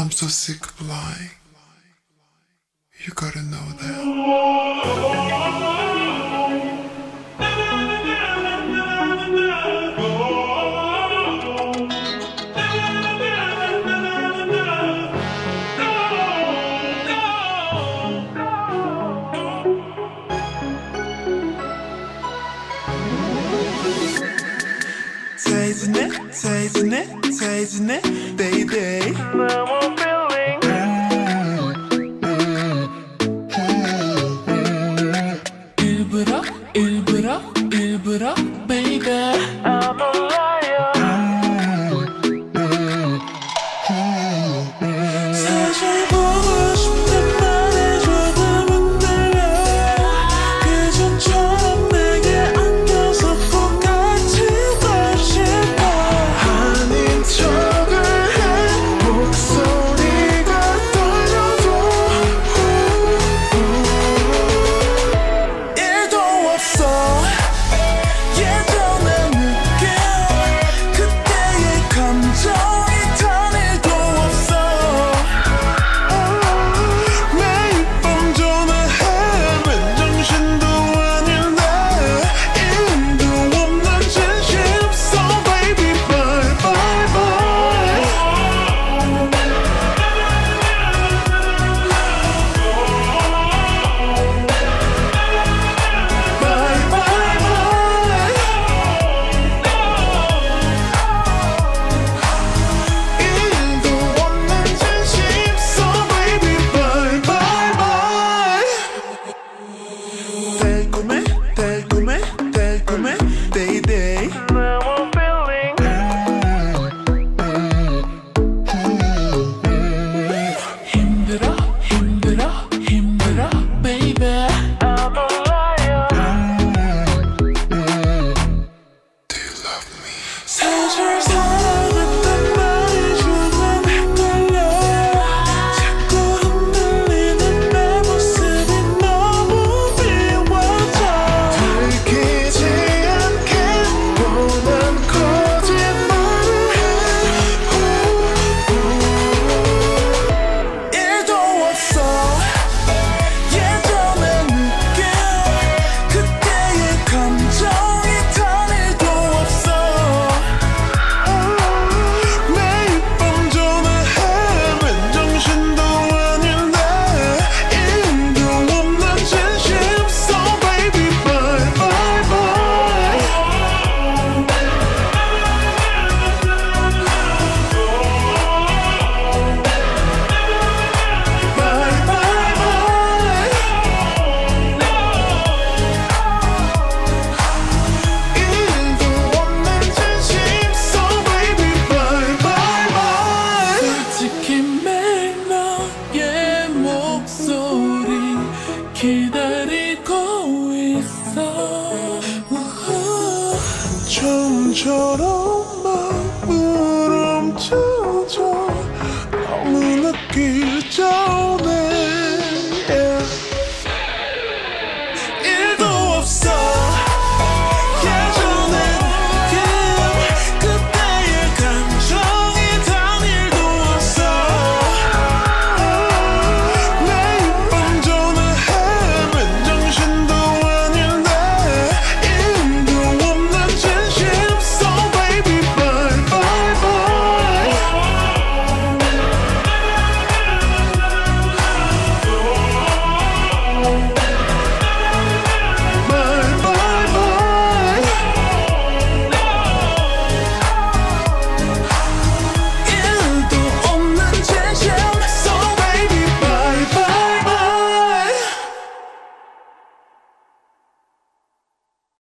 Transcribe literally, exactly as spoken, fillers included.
I'm so sick of lying. You gotta know that. Taste it, taste it, taste it, baby. Now I'm feeling. 일부러, 일부러, 일부러, baby. I'm a liar. 사실 보고 싶단 말해줘도 못 들려. 그전처럼 내게 안겨서 꼭 같이 널 싶어. 아닌 척을 해 목소리가 떨려도 일도 없어. 예전의 느낌 그때의 감정이 단 일도 없어. 매일 밤 전화해 맨정신도 아닌데 일도 없는 진심. So baby bye bye bye. Bye bye bye. 일도 없는 진심. So baby bye bye bye. 달콤해 달콤해 달콤해 데이데이. Now I'm feeling. 힘들어 힘들어 힘들어 baby. I'm a liar. Do you love me? 사실 사랑했단 말이 조금 헷갈려. 자꾸 흔들리는 내 모습이 너무 미워져. 들키지 않게 뻔한 거짓말을 해. 일도 없어. 예전의 느낌 그때의 감정이 단 일도 없어. 매일 밤 전화해 맨정신도 아닌데 일도 없는 진심. So baby bye bye bye. Bye bye bye. 일도 없는 진심. So baby bye bye bye. 솔직히 매일 너의 목소리 기다리고 있어. 우후. 처음처럼 마음을 훔쳐줘. 너무 느끼